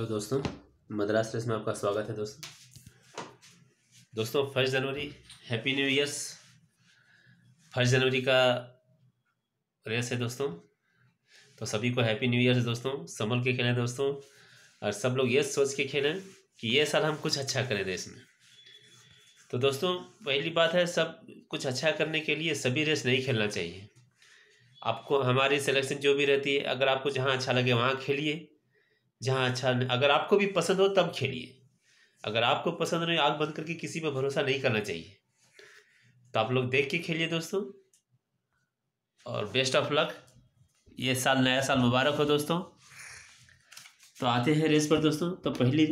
Hello दोस्तों, Madras race में आपका स्वागत है। दोस्तों 1 जनवरी हैप्पी न्यू ईयर्स। 1 जनवरी का रेस है दोस्तों, तो सभी को हैप्पी न्यू ईयर्स दोस्तों। संभल के खेलें दोस्तों, और सब लोग ये सोच के खेलें कि ये साल हम कुछ अच्छा करें रेस में। तो दोस्तों पहली बात है, सब कुछ अच्छा करने के लिए सभी रेस नहीं खेलना चाहिए। आपको हमारी सिलेक्शन जो भी रहती है, अगर आपको जहाँ अच्छा लगे वहाँ खेलिए, जहाँ अच्छा अगर आपको भी पसंद हो तब खेलिए। अगर आपको पसंद नहीं, आँख बंद करके किसी पे भरोसा नहीं करना चाहिए। तो आप लोग देख के खेलिए दोस्तों, और बेस्ट ऑफ लक। ये साल नया साल मुबारक हो दोस्तों। तो आते हैं रेस पर दोस्तों। तो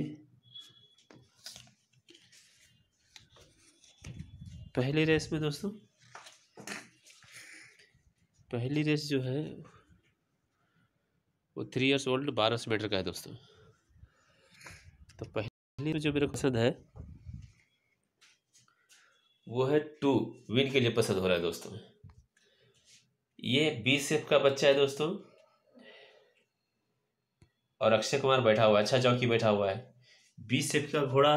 पहली रेस में दोस्तों, पहली रेस जो है वो 3 इयर्स ओल्ड 1200 मीटर का है दोस्तों। तो पहली जो मेरे को पसंद है वो है 2 विन के लिए पसंद हो रहा है दोस्तों। ये B-शेप का बच्चा है दोस्तों, और अक्षय कुमार बैठा हुआ है, अच्छा चौकी बैठा हुआ है। B-शेप का घोड़ा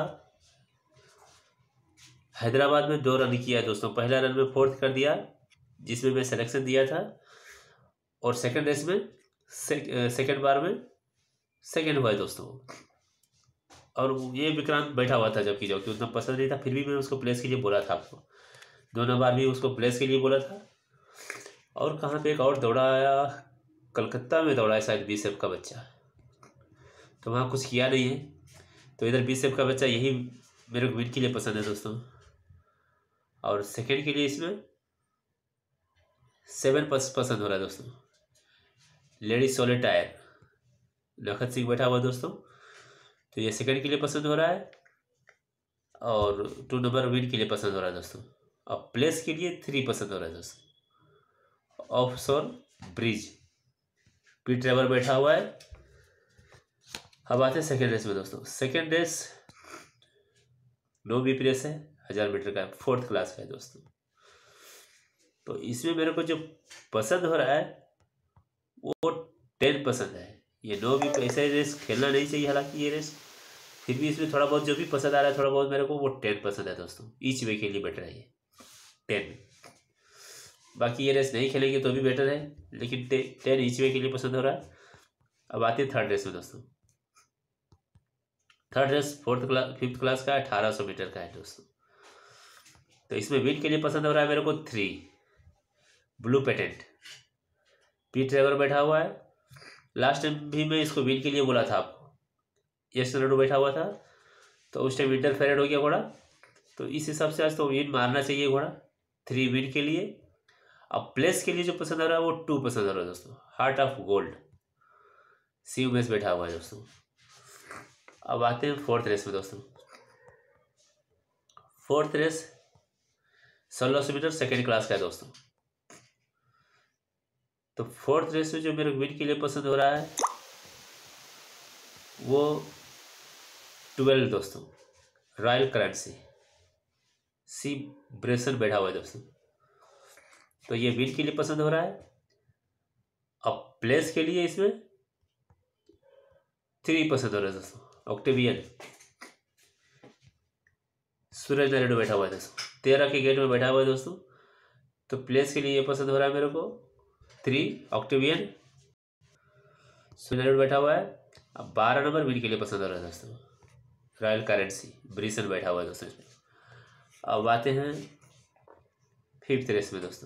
हैदराबाद में 2 रन किया है दोस्तों। पहला रन में 4th कर दिया, जिसमें मैं सिलेक्शन दिया था, और सेकंड रेस में सेकंड बार में सेकंड हुआ है दोस्तों। और ये विक्रांत बैठा हुआ था, जबकि जो कि उतना पसंद नहीं था, फिर भी मैं उसको प्लेस के लिए बोला था। आपको दोनों बार भी उसको प्लेस के लिए बोला था। और कहाँ पे एक और दौड़ाया, कलकत्ता में दौड़ा है शायद B-शेप का बच्चा, तो वहाँ कुछ किया नहीं है। तो इधर B-शेप का बच्चा यही मेरे को विन के लिए पसंद है दोस्तों। और सेकंड के लिए इसमें 7 पसंद हो रहा है दोस्तों। लेडी सोलेटायर नखत सिंह बैठा हुआ दोस्तों, तो ये सेकंड के लिए पसंद हो रहा है, और 2 नंबर विन के लिए पसंद हो रहा है दोस्तों। और प्लेस के लिए 3 पसंद हो रहा है दोस्तों। ऑफशोर ब्रिज पी ट्रेवर बैठा हुआ है। अब आते हैं सेकेंड रेस में दोस्तों। सेकेंड रेस नो बी रेस है, 1000 मीटर का 4th क्लास का है दोस्तों। तो इसमें मेरे को जो पसंद हो रहा है वो 10 पसंद है। ये नो बी ऐसे रेस खेलना नहीं चाहिए, हालांकि ये रेस फिर भी इसमें थोड़ा बहुत जो भी पसंद आ रहा है, थोड़ा बहुत मेरे को वो 10 पसंद है दोस्तों। ईच वे के लिए बेटर है ये 10। बाकी ये रेस नहीं खेलेंगे तो भी बेटर है, लेकिन 10 ईच वे के लिए पसंद हो रहा है। अब आते हैं थर्ड रेस में दोस्तों। थर्ड रेस 5th क्लास का 1800 मीटर का है दोस्तों। तो इसमें विन के लिए पसंद हो रहा है मेरे को 3 ब्लू पेटेंट पी ट्रेवर बैठा हुआ है। लास्ट टाइम भी मैं इसको विन के लिए बोला था आपको, यश नायडू बैठा हुआ था, तो उस टाइम इंटरफेरेड हो गया घोड़ा। तो इस हिसाब से आज तो विन मारना चाहिए घोड़ा, 3 विन के लिए। अब प्लेस के लिए जो पसंद आ रहा है वो 2 पसंद आ रहा है दोस्तों। हार्ट ऑफ गोल्ड सी उमेश बैठा हुआ है दोस्तों। अब आते हैं 4th रेस में दोस्तों। 4th race 1600 metre second class का है दोस्तों। तो 4th रेस में जो मेरे विन के लिए पसंद हो रहा है वो 12 दोस्तों, रॉयल करेंसी सी ब्रेसन बैठा हुआ है दोस्तों। तो ये विन के लिए पसंद हो रहा है। अब प्लेस के लिए इसमें 3 पसंद हो रहा है दोस्तों। ऑक्टेवियन सूरज नायडू बैठा हुआ है दोस्तों, 13 के गेट में बैठा हुआ है दोस्तों। तो प्लेस के लिए ये पसंद हो रहा है मेरे को 3 ऑक्टेवियन सूरज नायडू बैठा हुआ है। अब 12 नंबर विन के लिए पसंद हो रहा है दोस्तों, रॉयल करेंसी ब्रिसन बैठा हुआ है दोस्तों। अब आते हैं 5th रेस में दोस्तों।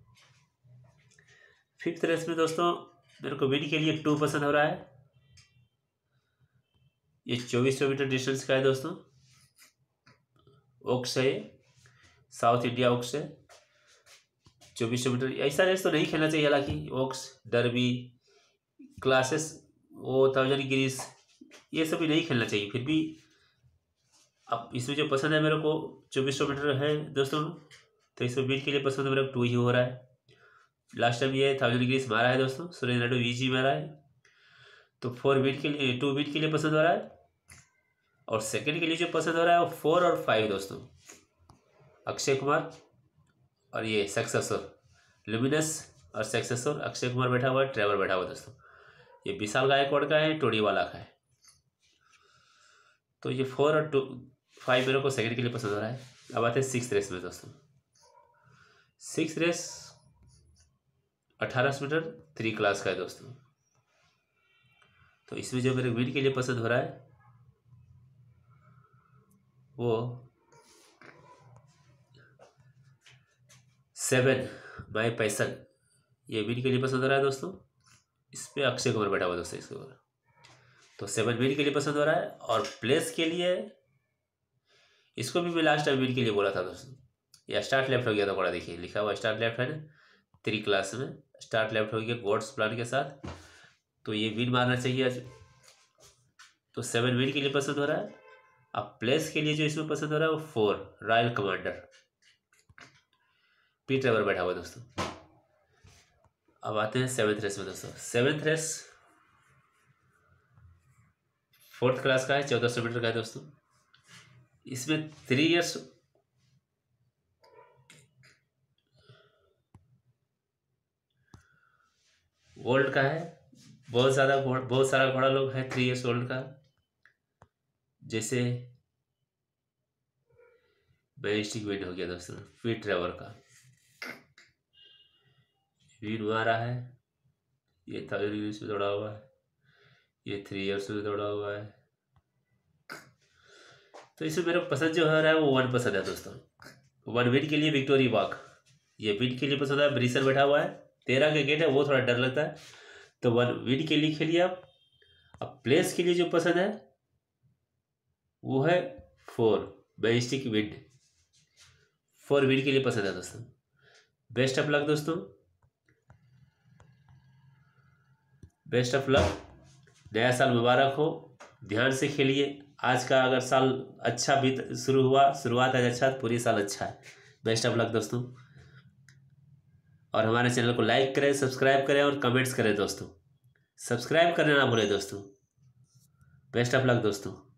5th रेस में दोस्तों मेरे को विन के लिए 2 पसंद हो रहा है। ये 2400 मीटर डिस्टेंस का है दोस्तों। ओक्स है, साउथ इंडिया ओक्स है। 2400 मीटर ऐसा रेस तो नहीं खेलना चाहिए, हालांकि ओक्स डर्बी क्लासेस वो 1000 ग्रीस ये सब भी नहीं खेलना चाहिए। फिर भी अब इसमें जो पसंद है मेरे को 2400 मीटर है दोस्तों, तो इसमें विन के लिए पसंद मेरे को 2 ही हो रहा है। लास्ट टाइम ये 1000 ग्रीस मारा है दोस्तों, सूरज नायडू ईजी मारा है। तो 2 विन के लिए पसंद हो रहा है। और सेकंड के लिए जो पसंद हो रहा है वो 4 और 5 दोस्तों, अक्षय कुमार और ये सक्सेसर लुमिनस और सक्सेसर अक्षय कुमार बैठा हुआ है, ट्रेवर बैठा हुआ है दोस्तों। ये विशाल गायकवाड़ का है, टोडीवाला का है। तो ये 4 और 5 मेरे को सेकंड के लिए पसंद हो रहा है। अब आते हैं 6th रेस में दोस्तों। 6th रेस 1800 मीटर 3 क्लास का है दोस्तों। तो इसमें जो मेरे विन के लिए पसंद हो रहा है वो 7 माई पैसन, ये विन के लिए पसंद हो रहा है दोस्तों। इस पर अक्षय कुमार बैठा हुआ दोस्तों इसके ऊपर। तो 7 विन के लिए पसंद हो रहा है। और प्लेस के लिए इसको भी मैं लास्ट टाइम विन के लिए बोला था दोस्तों। ये स्टार्ट लेफ्ट हो गया था बड़ा, देखिए लिखा हुआ स्टार्ट लेफ्ट है ना, 3 क्लास में स्टार्ट लेफ्ट हो गया गॉड्स प्लान के साथ। तो ये विन मारना चाहिए आज। तो 7 विन के लिए पसंद हो रहा है। अब प्लेस के लिए जो इसमें पसंद हो रहा है वो 4 रॉयल कमांडर, पी ट्रेवर बैठा हुआ दोस्तों। अब आते हैं 7th रेस में दोस्तों। 7th रेस 4th क्लास का है, 1400 मीटर का है दोस्तों। इसमें 3 इयर्स ओल्ड का है। बहुत सारा घोड़ा लोग है 3 इयर्स ओल्ड का, जैसे मैजेस्टिक विन हो गया दोस्तों, पी ट्रेवर का विन हुआ रहा है। ये 1000 यूनिट्स में दौड़ा हुआ है, ये 3 इयर्स में दौड़ा हुआ है। तो इसमें मेरा पसंद जो हो रहा है वो 1 पसंद है दोस्तों। 1 विन के लिए विक्टोरी वॉक, ये विन के लिए पसंद है। ब्रिसन बैठा हुआ है, 13 के गेट है, वो थोड़ा डर लगता है। तो 1 विन के लिए खेलिए आप। अब प्लेस के लिए जो पसंद है वो है 4 मैजेस्टिक विन, 4 विन के लिए पसंद है दोस्तों। बेस्ट ऑफ लक दोस्तों, बेस्ट ऑफ लक। नया साल मुबारक हो, ध्यान से खेलिए। आज का अगर साल अच्छा भी शुरू हुआ, शुरुआत आज अच्छा, पूरी साल अच्छा है। बेस्ट ऑफ लक दोस्तों। और हमारे चैनल को लाइक करें, सब्सक्राइब करें और कमेंट्स करें दोस्तों। सब्सक्राइब करना ना भूलें दोस्तों। बेस्ट ऑफ लक दोस्तों।